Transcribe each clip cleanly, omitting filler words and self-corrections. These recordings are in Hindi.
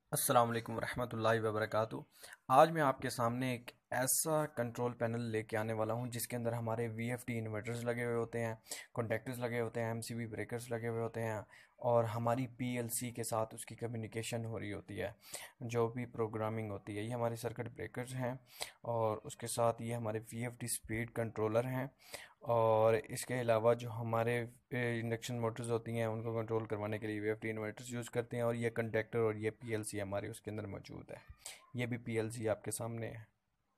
अस्सलाम वालेकुम रहमतुल्लाहि व बरकातुहू। आज मैं आपके सामने एक ऐसा कंट्रोल पैनल लेके आने वाला हूं जिसके अंदर हमारे वीएफटी इन्वर्टर्स लगे हुए होते हैं, कॉन्टेक्टर्स लगे होते हैं, एमसीबी ब्रेकर्स लगे हुए होते हैं और हमारी पीएलसी के साथ उसकी कम्युनिकेशन हो रही होती है। जो भी प्रोग्रामिंग होती है ये हमारे सर्किट ब्रेकर्स हैं और उसके साथ ये हमारे वीएफटी स्पीड कंट्रोलर हैं। और इसके अलावा जो हमारे इंडक्शन मोटर्स होती हैं उनको कंट्रोल करवाने के लिए वीएफटी इन्वर्टर्स यूज़ करते हैं और ये कंडक्टर और ये पीएलसी हमारे उसके अंदर मौजूद है। ये भी पीएलसी आपके सामने है।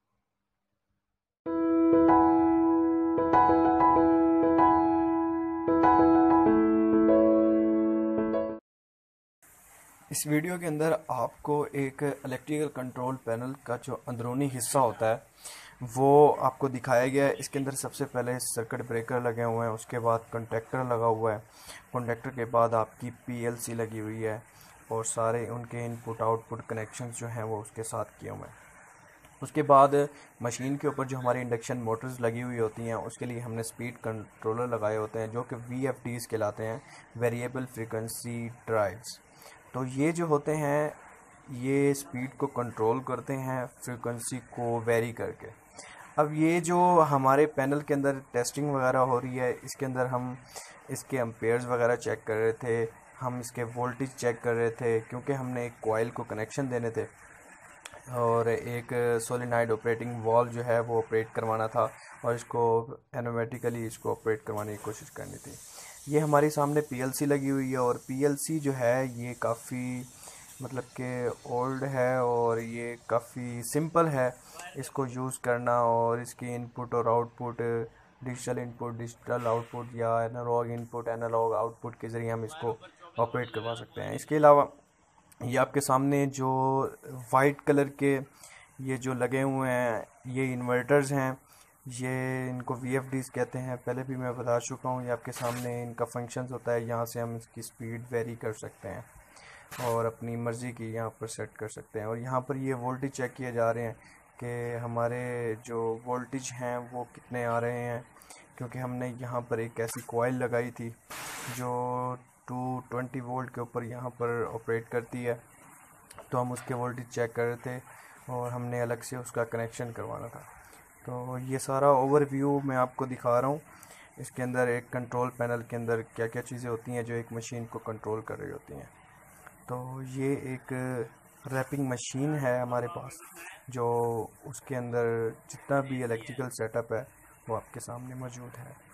इस वीडियो के अंदर आपको एक इलेक्ट्रिकल कंट्रोल पैनल का जो अंदरूनी हिस्सा होता है वो आपको दिखाया गया है। इसके अंदर सबसे पहले सर्किट ब्रेकर लगे हुए हैं, उसके बाद कंडक्टर लगा हुआ है, कंडक्टर के बाद आपकी पीएलसी लगी हुई है और सारे उनके इनपुट आउटपुट कनेक्शंस जो हैं वो उसके साथ किए हुए हैं। उसके बाद मशीन के ऊपर जो हमारी इंडक्शन मोटर्स लगी हुई होती हैं उसके लिए हमने स्पीड कंट्रोलर लगाए होते हैं जो कि वीएफडीज़ कहलाते हैं, वेरिएबल फ्रीक्वेंसी ड्राइव्स। तो ये जो होते हैं ये स्पीड को कंट्रोल करते हैं फ्रीक्वेंसी को वेरी करके। अब ये जो हमारे पैनल के अंदर टेस्टिंग वगैरह हो रही है इसके अंदर हम इसके एम्पेयर्स वगैरह चेक कर रहे थे, हम इसके वोल्टेज चेक कर रहे थे क्योंकि हमने एक कॉइल को कनेक्शन देने थे और एक सोलेनॉइड ऑपरेटिंग वॉल्व जो है वो ऑपरेट करवाना था और इसको एनोमेटिकली इसको ऑपरेट करवाने की कोशिश करनी थी। ये हमारे सामने पीएलसी लगी हुई है और पीएलसी जो है ये काफ़ी मतलब कि ओल्ड है और ये काफ़ी सिंपल है इसको यूज़ करना और इसकी इनपुट और output digital input digital output या एनालॉग इनपुट एनालॉग आउटपुट के ज़रिए हम इसको ऑपरेट करवा सकते हैं। इसके अलावा ये आपके सामने जो वाइट कलर के ये जो लगे हुए हैं ये इन्वर्टर्स हैं, ये इनको वीएफडीज़ कहते हैं। पहले भी मैं बता चुका हूँ, ये आपके सामने इनका फंक्शंस होता है। यहाँ से हम इसकी स्पीड वेरी कर सकते हैं और अपनी मर्ज़ी की यहाँ पर सेट कर सकते हैं। और यहाँ पर ये वोल्टेज चेक किए जा रहे हैं कि हमारे जो वोल्टेज हैं वो कितने आ रहे हैं, क्योंकि हमने यहाँ पर एक ऐसी कॉइल लगाई थी जो 220 वोल्ट के ऊपर यहाँ पर ऑपरेट करती है। तो हम उसके वोल्टेज चेक कर रहे थे और हमने अलग से उसका कनेक्शन करवाना था। तो ये सारा ओवरव्यू मैं आपको दिखा रहा हूँ। इसके अंदर एक कंट्रोल पैनल के अंदर क्या क्या चीज़ें होती हैं जो एक मशीन को कंट्रोल कर रही होती हैं। तो ये एक रैपिंग मशीन है हमारे पास जो उसके अंदर जितना भी इलेक्ट्रिकल सेटअप है वो आपके सामने मौजूद है।